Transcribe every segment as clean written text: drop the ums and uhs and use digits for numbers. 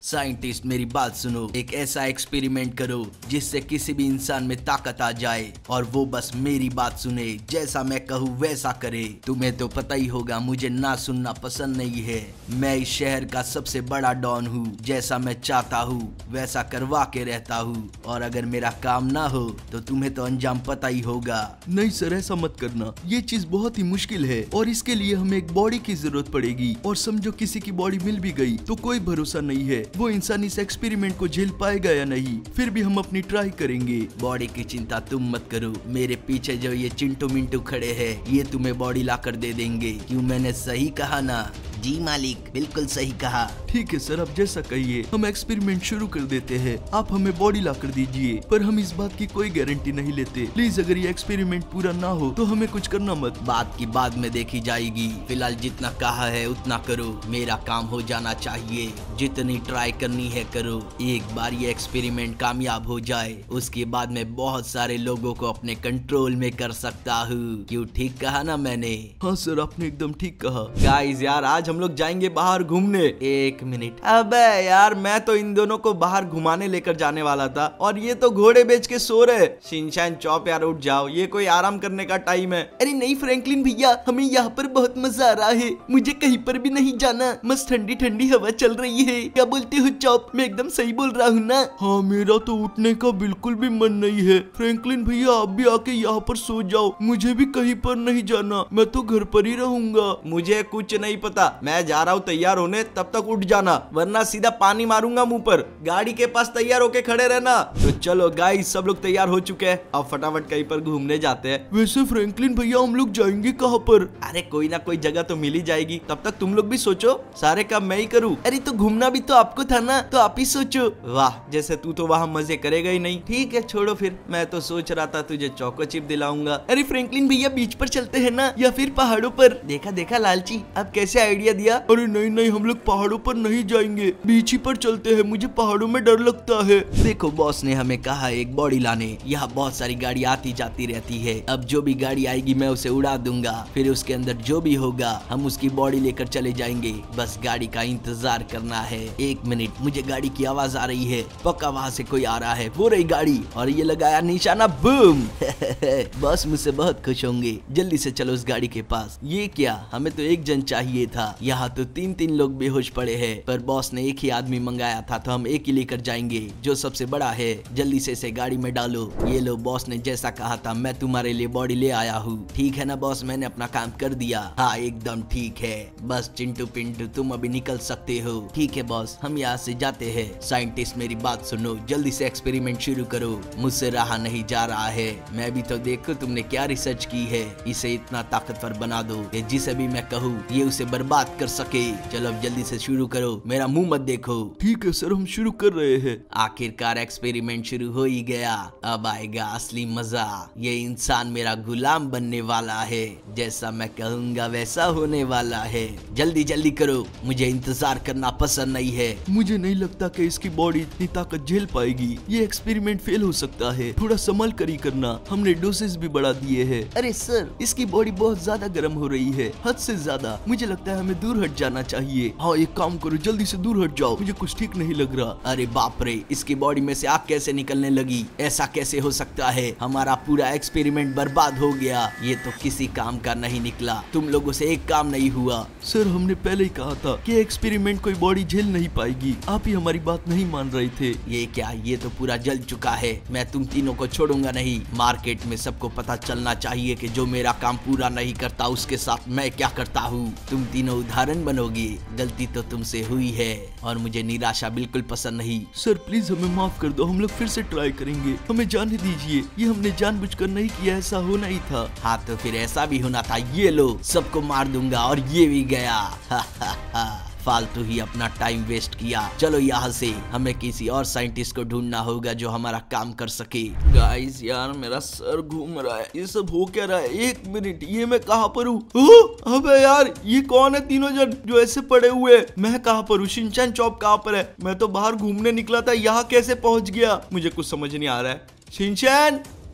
Scientist मेरी बात सुनो, एक ऐसा एक्सपेरिमेंट करो जिससे किसी भी इंसान में ताकत आ जाए और वो बस मेरी बात सुने, जैसा मैं कहूँ वैसा करे। तुम्हें तो पता ही होगा मुझे ना सुनना पसंद नहीं है। मैं इस शहर का सबसे बड़ा डॉन हूँ, जैसा मैं चाहता हूँ वैसा करवा के रहता हूँ, और अगर मेरा काम ना हो तो तुम्हें तो अंजाम पता ही होगा। नहीं सर, ऐसा मत करना, ये चीज बहुत ही मुश्किल है और इसके लिए हमें एक बॉडी की जरूरत पड़ेगी, और समझो किसी की बॉडी मिल भी गई तो कोई भरोसा नहीं है वो इंसान इस एक्सपेरिमेंट को झेल पाएगा या नहीं। फिर भी हम अपनी ट्राई करेंगे। बॉडी की चिंता तुम मत करो, मेरे पीछे जो ये चिंटू मिंटू खड़े हैं ये तुम्हें बॉडी ला कर दे देंगे। क्यों, मैंने सही कहा ना? जी मालिक, बिल्कुल सही कहा। ठीक है सर, आप जैसा कहिए। हम एक्सपेरिमेंट शुरू कर देते हैं, आप हमें बॉडी ला कर दीजिए, पर हम इस बात की कोई गारंटी नहीं लेते। प्लीज अगर ये एक्सपेरिमेंट पूरा ना हो तो हमें कुछ करना मत। बात की बाद में देखी जाएगी, फिलहाल जितना कहा है उतना करो। मेरा काम हो जाना चाहिए, जितनी ट्राई करनी है करो। एक बार ये एक्सपेरिमेंट कामयाब हो जाए उसके बाद मैं बहुत सारे लोगों को अपने कंट्रोल में कर सकता हूँ। क्यों, ठीक कहा ना मैंने? हाँ सर, आपने एकदम ठीक कहा। गाइस यार, आज हम लोग जाएंगे बाहर घूमने। एक मिनट, अबे यार मैं तो इन दोनों को बाहर घुमाने लेकर जाने वाला था और ये तो घोड़े बेच के सो रहे। शिनचैन चॉप यार उठ जाओ, ये कोई आराम करने का टाइम है। अरे नहीं फ्रैंकलिन भैया, हमें यहाँ पर बहुत मजा आ रहा है, मुझे कहीं पर भी नहीं जाना। मस्त ठंडी ठंडी हवा चल रही है। क्या बोलते हो चॉप, मैं एकदम सही बोल रहा हूँ ना? हाँ, मेरा तो उठने का बिल्कुल भी मन नहीं है। फ्रैंकलिन भैया आप भी आके यहाँ पर सो जाओ, मुझे भी कहीं पर नहीं जाना, मैं तो घर पर ही रहूंगा। मुझे कुछ नहीं पता, मैं जा रहा हूँ तैयार होने, तब तक उठ जाना वरना सीधा पानी मारूंगा मुंह पर। गाड़ी के पास तैयार होके खड़े रहना। तो चलो गाइस, सब लोग तैयार हो चुके हैं, अब फटाफट कहीं पर घूमने जाते हैं। वैसे फ्रैंकलिन भैया हम लोग जाएंगे कहाँ पर? अरे कोई ना कोई जगह तो मिल ही जाएगी, तब तक तुम लोग भी सोचो, सारे काम मैं ही करूँ। अरे तो घूमना भी तो आपको था ना, तो आप ही सोचो। वाह, जैसे तू तो वहाँ मजे करेगा ही नहीं। ठीक है छोड़ो फिर, मैं तो सोच रहा था तुझे चोको चिप दिलाऊंगा। अरे फ्रैंकलिन भैया बीच पर चलते हैं ना, या फिर पहाड़ों पर? देखा देखा लालची, अब कैसे आइडिया दिया। अरे नहीं नहीं, हम लोग पहाड़ों पर नहीं जाएंगे, बीच ही पर चलते हैं, मुझे पहाड़ों में डर लगता है। देखो बॉस ने हमें कहा एक बॉडी लाने, यहाँ बहुत सारी गाड़ी आती जाती रहती है। अब जो भी गाड़ी आएगी मैं उसे उड़ा दूंगा, फिर उसके अंदर जो भी होगा हम उसकी बॉडी लेकर चले जाएंगे। बस गाड़ी का इंतजार करना है। एक मिनट, मुझे गाड़ी की आवाज आ रही है, पक्का वहाँ से कोई आ रहा है। वो रही गाड़ी, और ये लगाया निशाना, बूम। बॉस मुझसे बहुत खुश होंगे, जल्दी से चलो उस गाड़ी के पास। ये क्या, हमें तो एक जन चाहिए था, यहाँ तो तीन तीन लोग बेहोश पड़े हैं, पर बॉस ने एक ही आदमी मंगाया था तो हम एक ही लेकर जाएंगे जो सबसे बड़ा है। जल्दी से इसे गाड़ी में डालो। ये लो, बॉस ने जैसा कहा था मैं तुम्हारे लिए बॉडी ले आया हूँ। ठीक है ना बॉस, मैंने अपना काम कर दिया। हाँ एकदम ठीक है, बस चिंटू पिंटू तुम अभी निकल सकते हो। ठीक है बॉस, हम यहाँ से जाते हैं। साइंटिस्ट मेरी बात सुनो, जल्दी से एक्सपेरिमेंट शुरू करो, मुझसे रहा नहीं जा रहा है। मैं भी तो देखो तुमने क्या रिसर्च की है, इसे इतना ताकतवर बना दो कि जिसे भी मैं कहूँ ये उसे बर्बाद कर सके। चलो अब जल्दी से शुरू करो, मेरा मुंह मत देखो। ठीक है सर, हम शुरू कर रहे हैं। आखिरकार एक्सपेरिमेंट शुरू हो ही गया, अब आएगा असली मजा। ये इंसान मेरा गुलाम बनने वाला है, जैसा मैं कहूँगा वैसा होने वाला है। जल्दी जल्दी करो, मुझे इंतजार करना पसंद नहीं है। मुझे नहीं लगता कि इसकी बॉडी इतनी ताकत झेल पाएगी, ये एक्सपेरिमेंट फेल हो सकता है, थोड़ा संभल कर ही करना, हमने डोसेज भी बढ़ा दिए हैं। अरे सर, इसकी बॉडी बहुत ज्यादा गर्म हो रही है, हद से ज्यादा। मुझे लगता है हमें दूर हट जाना चाहिए। हाँ एक काम करो, जल्दी से दूर हट जाओ, मुझे कुछ ठीक नहीं लग रहा। अरे बाप रे, इसकी बॉडी में से आग कैसे निकलने लगी? ऐसा कैसे हो सकता है? हमारा पूरा एक्सपेरिमेंट बर्बाद हो गया। ये तो किसी काम का नहीं निकला, तुम लोगों से एक काम नहीं हुआ। सर हमने पहले ही कहा था कि एक्सपेरिमेंट कोई बॉडी झेल नहीं पाएगी, आप ही हमारी बात नहीं मान रहे थे। ये क्या, ये तो पूरा जल चुका है। मैं तुम तीनों को छोड़ूंगा नहीं। मार्केट में सबको पता चलना चाहिए कि जो मेरा काम पूरा नहीं करता उसके साथ मैं क्या करता हूँ। तुम तीनों उदाहरण बनोगे। गलती तो तुमसे हुई है और मुझे निराशा बिल्कुल पसंद नहीं। सर प्लीज हमें माफ कर दो, हम लोग फिर से ट्राई करेंगे, हमें जाने दीजिए, ये हमने जानबूझकर नहीं किया, ऐसा होना ही था। हाँ तो फिर ऐसा भी होना था। ये लो, सबको मार दूंगा, और ये भी गया। फालतू ही अपना टाइम वेस्ट किया। चलो यहाँ से, हमें किसी और साइंटिस्ट को ढूंढना होगा जो हमारा काम कर सके। गाइस यार मेरा सर घूम रहा है, ये सब हो क्या रहा है? एक मिनट, ये मैं कहाँ पर हूँ? अबे यार ये कौन है तीनों जन जो ऐसे पड़े हुए? मैं कहाँ पर हूँ? शिनचैन चॉप कहाँ पर है? मैं तो बाहर घूमने निकला था, यहाँ कैसे पहुँच गया? मुझे कुछ समझ नहीं आ रहा है। Shinchan,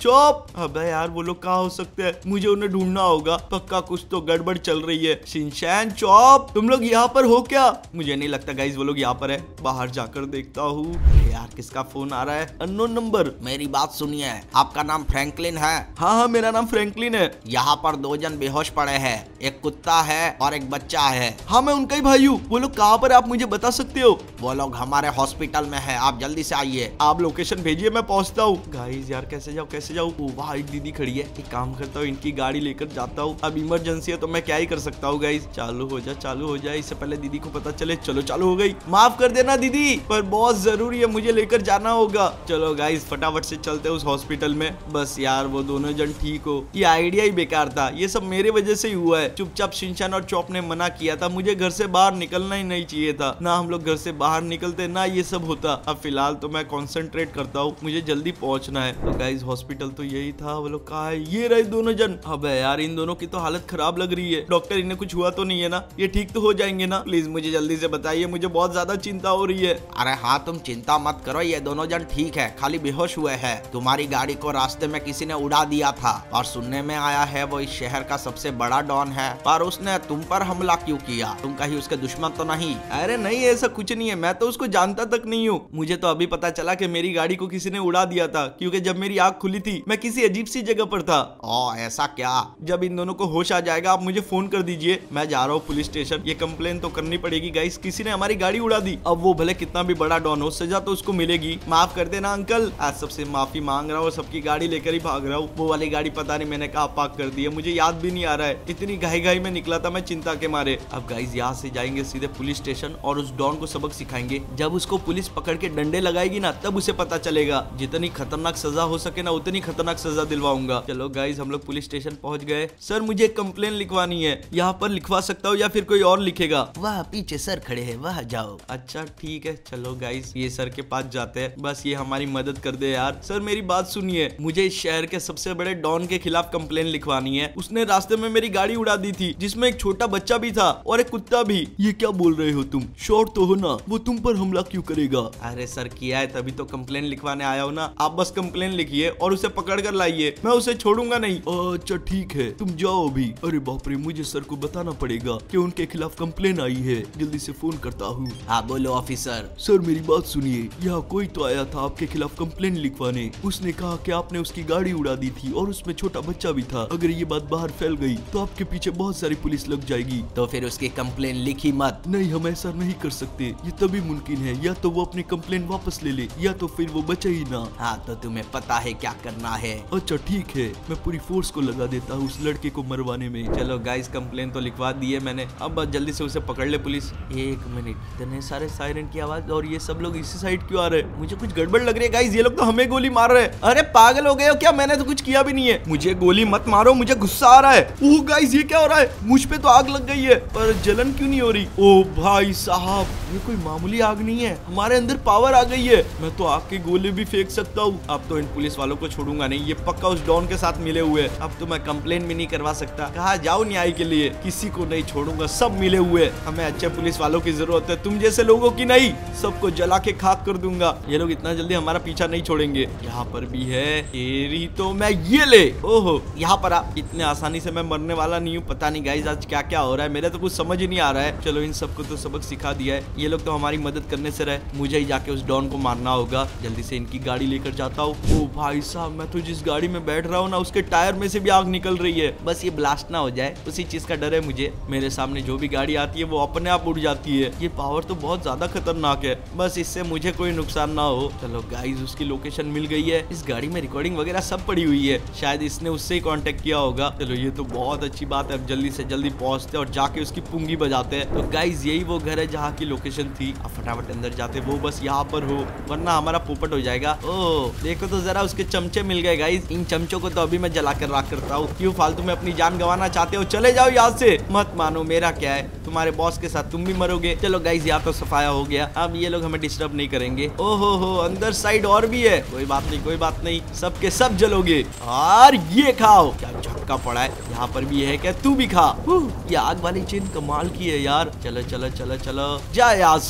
chop. अबे यार वो लोग कहाँ हो सकते हैं, मुझे उन्हें ढूंढना होगा, पक्का कुछ तो गड़बड़ चल रही है। शिनचैन, चॉप, तुम लोग यहाँ पर हो क्या? मुझे नहीं लगता गाइस वो लोग यहाँ पर है, बाहर जाकर देखता हूँ। यार किसका फोन आ रहा है, अननोन नंबर। मेरी बात सुनिए, आपका नाम फ्रैंकलिन है? हाँ हाँ मेरा नाम फ्रैंकलिन है। यहाँ पर 2 जन बेहोश पड़े हैं, एक कुत्ता है और एक बच्चा है। हाँ मैं उनका ही भाई हूँ। वो लोग कहाँ पर, आप मुझे बता सकते हो? वो लोग हमारे हॉस्पिटल में है, आप जल्दी से आइए। आप लोकेशन भेजिए, मैं पहुँचता हूँ। गाइस यार कैसे जाऊँ कैसे जाऊँ? वहाँ एक दीदी खड़ी है, एक काम करता हूँ, इनकी गाड़ी लेकर जाता हूँ। अब इमरजेंसी है तो मैं क्या ही कर सकता हूँ। गाइस चालू हो जाए, इससे पहले दीदी को पता चले। चलो चालू हो गई। माफ कर देना दीदी, पर बहुत जरूरी है, मुझे लेकर जाना होगा। चलो गाइस फटाफट से चलते हैं उस हॉस्पिटल में। बस यार वो दोनों जन ठीक हो। ये आइडिया ही बेकार था, ये सब मेरे वजह से ही हुआ है। चुपचाप शिनचैन और चॉप ने मना किया था, मुझे घर से बाहर निकलना ही नहीं चाहिए था। ना हम लोग घर से बाहर निकलते, ना ये सब होता। अब फिलहाल तो मैं कॉन्सेंट्रेट करता हूँ, मुझे जल्दी पहुंचना है। तो गाइस हॉस्पिटल तो यही था। वो लोग कहाँ है? ये रहे दोनों जन। अबे यार इन दोनों की तो हालत खराब लग रही है। डॉक्टर इन्हें कुछ हुआ तो नहीं है ना? ये ठीक तो हो जाएंगे ना? प्लीज मुझे जल्दी से बताइए, मुझे बहुत ज्यादा चिंता हो रही है। अरे हाँ तुम चिंता मत करो, ये दोनों जन ठीक है, खाली बेहोश हुए हैं। तुम्हारी गाड़ी को रास्ते में किसी ने उड़ा दिया था और सुनने में आया है वो इस शहर का सबसे बड़ा डॉन है, पर उसने तुम पर हमला क्यों किया? तुम कहीं उसके दुश्मन तो नहीं? अरे नहीं ऐसा कुछ नहीं है, मैं तो उसको जानता तक नहीं हूँ। मुझे तो अभी पता चला कि मेरी गाड़ी को किसी ने उड़ा दिया था, क्योंकि जब मेरी आँख खुली थी मैं किसी अजीब सी जगह पर था। ओ ऐसा क्या? जब इन दोनों को होश आ जाएगा आप मुझे फोन कर दीजिए, मैं जा रहा हूँ पुलिस स्टेशन। ये कंप्लेन तो करनी पड़ेगी गाइस, किसी ने हमारी गाड़ी उड़ा दी। अब वो भले कितना भी बड़ा डॉन हो, सजा तो उसको मिलेगी। माफ कर देना अंकल, आज सबसे माफी मांग रहा हूँ, सबकी गाड़ी लेकर ही भाग रहा हूँ। वो वाली गाड़ी पता नहीं मैंने कहाँ पार्क कर दी है, मुझे याद भी नहीं आ रहा है। इतनी घाई में निकला था मैं चिंता के मारे। अब गाइस यहाँ से जाएंगे सीधे पुलिस स्टेशन और उस डॉन को सबक सिखाएंगे। जब उसको पुलिस पकड़ के डंडे लगाएगी ना, तब उसे पता चलेगा। जितनी खतरनाक सजा हो सके ना, उतनी खतरनाक सजा दिलवाऊंगा। चलो गाइस हम लोग पुलिस स्टेशन पहुंच गए। सर मुझे एक कंप्लेन लिखवानी है, यहाँ पर लिखवा सकता हूँ या फिर कोई और लिखेगा? वह पीछे सर खड़े हैं, वह जाओ। अच्छा ठीक है, चलो गाइस ये सर के पास जाते हैं, बस ये हमारी मदद कर दे यार। सर मेरी बात सुनिए, मुझे इस शहर के सबसे बड़े डॉन के खिलाफ कंप्लेन लिखवानी है। उसने रास्ते में मेरी गाड़ी उड़ा दी थी, जिसमें एक छोटा बच्चा भी था और एक कुत्ता भी। ये क्या बोल रहे हो तुम? श्योर तो हो ना वो तुम पर हमला क्यों करेगा? अरे सर किया है तभी तो कंप्लेन लिखवाने आया हो ना। आप बस कंप्लेन लिखिए और उसे पकड़ कर लाइए, मैं उसे छोड़ूंगा नहीं। अच्छा ठीक है तुम जाओ अभी। अरे बाप रे, मुझे सर को बताना पड़ेगा कि उनके खिलाफ कंप्लेन आई है, जल्दी से फोन करता हूँ। हाँ बोलो ऑफिसर। सर मेरी बात सुनिए, यहाँ कोई तो आया था आपके खिलाफ कंप्लेन लिखवाने। उसने कहा कि आपने उसकी गाड़ी उड़ा दी थी और उसमें छोटा बच्चा भी था। अगर ये बात बाहर फैल गई तो आपके पीछे बहुत सारी पुलिस लग जाएगी। तो फिर उसकी कंप्लेन लिखी मत। नहीं हम ऐसा नहीं कर सकते, ये तभी मुमकिन है या तो वो अपनी कंप्लेन वापस ले ले या तो फिर वो बचे ही ना। हाँ तो तुम्हें पता है क्या करना है। अच्छा ठीक है, मैं पूरी फोर्स को लगा देता हूँ उस लड़के को मरवाने में। चलो गाइस कंप्लेन तो लिखवा दी है मैंने, अब बस जल्दी से उसे पकड़ ले पुलिस। एक मिनट, इतने सारे सायरन की आवाज और ये सब लोग इसी साइड क्यों आ रहे हैं? मुझे कुछ गड़बड़ लग रही है गाइस, ये लोग तो हमें गोली मार रहे हैं। अरे पागल हो गए हो क्या? मैंने तो कुछ किया भी नहीं है। मुझे गोली मत मारो, मुझे गुस्सा आ रहा है। ओह गाइस ये क्या हो रहा है? मुझ पे तो आग लग गई है, पर जलन क्यों नहीं हो रही? ओ भाई साहब ये कोई मामूली आग नहीं है, हमारे अंदर पावर आ गई है। मैं तो आग के गोले भी फेंक सकता हूँ। अब तो इन पुलिस वालों को छोड़ूंगा नहीं, ये पक्का उस डॉन के साथ मिले हुए। अब तो मैं कंप्लेन भी नहीं करवा सकता, कहा जाओ न्याय के लिए, किसी को नहीं छोड़ूंगा, सब मिले हुए। हमें अच्छे पुलिस वालों की जरूरत है, तुम जैसे लोगों की नहीं। सबको जला के खाक कर दूंगा, ये लोग इतना जल्दी हमारा पीछा नहीं छोड़ेंगे। यहाँ पर भी है एरी, तो मैं ये ले। ओहो यहाँ पर आ, इतने आसानी से मैं मरने वाला नहीं हूँ। पता नहीं गाइस आज क्या क्या हो रहा है, मेरे तो कुछ समझ ही नहीं आ रहा है। चलो इन सबको तो सबक सिखा दिया है, ये लोग तो हमारी मदद करने से रहे, मुझे ही जाके उस डॉन को मारना होगा। जल्दी से इनकी गाड़ी लेकर जाता हूँ। ओ भाई साहब मैं तो जिस गाड़ी में बैठ रहा हूँ ना, उसके टायर में से भी आग निकल रही है। बस ये ब्लास्ट ना हो जाए, उसी चीज का डर है मुझे। मेरे सामने जो भी गाड़ी आती है वो अपने आप उड़ जाती है। ये पावर तो बहुत ज्यादा खतरनाक है, बस इससे मुझे कोई नुकसान ना हो। चलो गाइस उसकी लोकेशन मिल गई है, इस गाड़ी में रिकॉर्डिंग वगैरह सब पड़ी हुई है, शायद इसने उससे ही कांटेक्ट किया होगा। चलो ये तो बहुत अच्छी बात है, अब जल्दी से जल्दी पहुंचते और जाके उसकी पुंगी बजाते हैं। तो गाइस यही वो घर है जहाँ की लोकेशन थी। अब फटाफट अंदर जाते, वो बस यहाँ पर हो वरना हमारा पोपट हो जाएगा। ओह देखो तो जरा उसके चमचे मिल गए गाइस, इन चमचों को तो अभी मैं जला कर रख करता हूँ। क्यों फालतू में अपनी जान गंवाना चाहते हो? चले जाओ यहाँ से, मत मानो मेरा क्या है, तुम्हारे बॉस के साथ तुम भी मरोगे। चलो गाइस यहाँ तो सफाया हो गया, अब ये लोग हमें डिस्टर्ब नहीं करेंगे। ओहो हो अंदर साइड और भी है, कोई बात नहीं कोई बात नहीं, सबके सब जलोगे और ये खाओ। क्या झटका पड़ा है, यहाँ पर भी है क्या? तू भी खा। ये आग वाली चेन कमाल की है यार। चलो चलो चलो चलो जा यहाँ से। यहाँ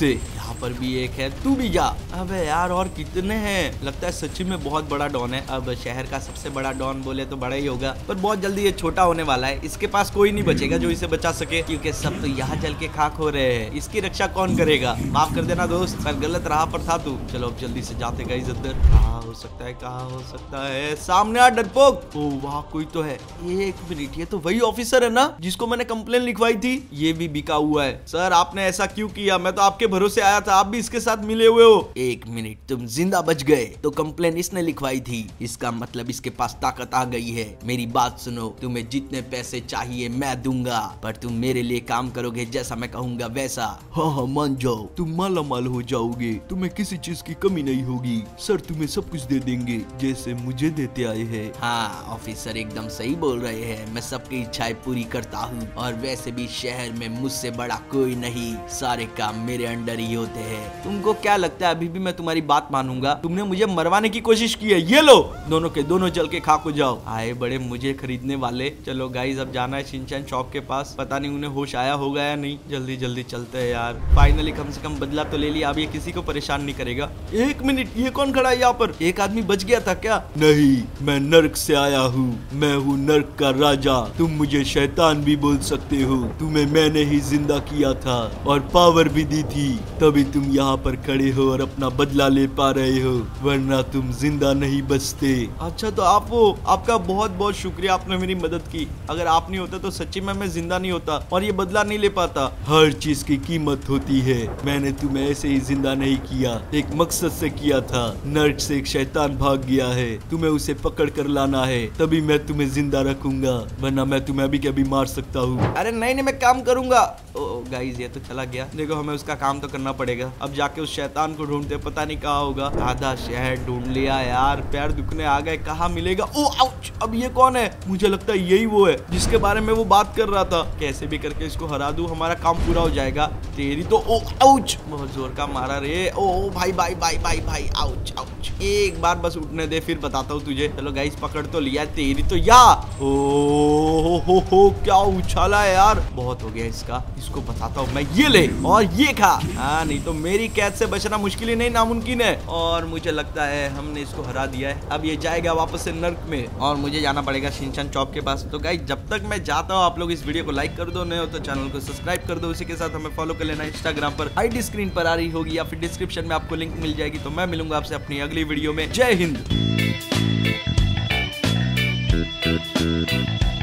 यहाँ पर भी एक है, तू भी जा। अबे यार और कितने हैं? लगता है सच्ची में बहुत बड़ा डॉन है। अब शहर का सबसे बड़ा डॉन बोले तो बड़ा ही होगा, पर बहुत जल्दी ये छोटा होने वाला है। इसके पास कोई नहीं बचेगा जो इसे बचा सके, क्योंकि सब तो यहाँ जल के खाक हो रहे हैं। इसकी रक्षा कौन करेगा? माफ कर देना दोस्त, पर गलत राह पर था तू। चलो अब जल्दी से जाते गाइस अंदर। कहाँ हो सकता है, कहाँ हो सकता है? सामने आ डरपोक। ओ वहाँ कोई तो है। एक मिनट, ये तो वही ऑफिसर है ना जिसको मैंने कंप्लेन लिखवाई थी? ये भी बिका हुआ है। सर आपने ऐसा क्यों किया? मैं तो आपके भरोसे आया था, आप भी इसके साथ मिले हुए हो। एक मिनट, तुम जिंदा बच गए तो कंप्लेन इसने लिखवाई थी, इसका मतलब इसके पास ताकत आ गई है। मेरी बात सुनो, तुम्हें जितने पैसे चाहिए मैं दूंगा, पर तुम मेरे लिए काम करोगे जैसा मैं कहूँगा वैसा। हाँ मान जाओ, तुम माला माल हो जाओगे, तुम्हें किसी चीज की कमी नहीं होगी। सर तुम्हें सब कुछ दे देंगे जैसे मुझे देते आए हैं। हाँ ऑफिसर एकदम सही बोल रहे हैं, मैं सबकी इच्छाएं पूरी करता हूँ, और वैसे भी शहर में मुझसे बड़ा कोई नहीं, सारे काम मेरे अंडर ही होते हैं। तुमको क्या लगता है अभी भी मैं तुम्हारी बात मानूंगा? तुमने मुझे मरवाने की कोशिश की है, ये लो दोनों के दोनों जल के खाक हो जाओ। आए बड़े मुझे खरीदने वाले। चलो गाइस अब जाना है शिनचैन शॉप के पास, पता नहीं उन्हें होश आया होगा या नहीं। जल्दी जल्दी चलते हैं यार, फाइनली कम से कम बदला तो ले लिया, अब ये किसी को परेशान नहीं करेगा। एक मिनट, ये कौन खड़ा है यहाँ पर? एक आदमी बच गया था क्या? नहीं, मैं नर्क से आया हूँ, मैं हूँ नर्क का राजा। तुम मुझे शैतान भी बोल सकते हो, तुम्हें मैंने ही जिंदा किया था और पावर भी दी थी, तभी तुम यहाँ पर खड़े हो और अपना बदला ले पा रहे हो, वरना तुम जिंदा नहीं बचते। अच्छा तो आप वो, आपका बहुत बहुत शुक्रिया, आपने मेरी मदद की। अगर आप नहीं होते तो सच्ची में मैं जिंदा नहीं होता और ये बदला नहीं ले पाता। हर चीज की कीमत होती है, मैंने तुम्हें ऐसे ही जिंदा नहीं किया, एक मकसद से किया था। नर्क से एक शैतान भाग गया है, तुम्हें उसे पकड़ कर लाना है, तभी मैं तुम्हें जिंदा रखूंगा, वरना मैं तुम्हें अभी के अभी मार सकता हूँ। अरे नहीं नहीं, मैं काम करूंगा। ओ गाइस ये तो चला गया। देखो हमें उसका काम तो करना पड़ेगा। अब जाके उस शैतान को ढूंढते, पता नहीं कहाँ होगा। आधा शहर ढूंढ लिया यार, पैर दुखने आ गए, कहाँ मिलेगा? ओ आउच, अब ये कौन है? मुझे लगता है यही वो है जिसके बारे में वो बात कर रहा था। कैसे भी करके इसको हरा दूं, हमारा काम पूरा हो जाएगा। तेरी तो ओ आउच, बहुत जोर का मारा रे। ओ भाई भाई भाई भाई भाई, आउच आउच। एक बार बस उठने दे, फिर बताता हूँ तुझे। चलो गाइस पकड़ तो लिया, तेरी तो या ओ हो क्या उछाला है यार, बहुत हो गया इसका। इसको बताता हूँ मैं, ये ले और ये खा। हाँ नहीं तो मेरी कैद से बचना मुश्किल ही नहीं नामुमकिन है। और मुझे लगता है हमने इसको हरा दिया है। अब ये जाएगा वापस से नर्क में और मुझे जाना पड़ेगा शिनचैन शॉप के पास। तो गाइस जब तक मैं जाता हूँ, आप लोग इस वीडियो को लाइक कर दो, नए हो तो चैनल को सब्सक्राइब कर दो। उसी के साथ हमें फॉलो कर लेना इंस्टाग्राम पर, आईडी स्क्रीन पर आ रही होगी या फिर डिस्क्रिप्शन में आपको लिंक मिल जाएगी। तो मैं मिलूंगा आपसे अपनी अगली वीडियो में। जय हिंद।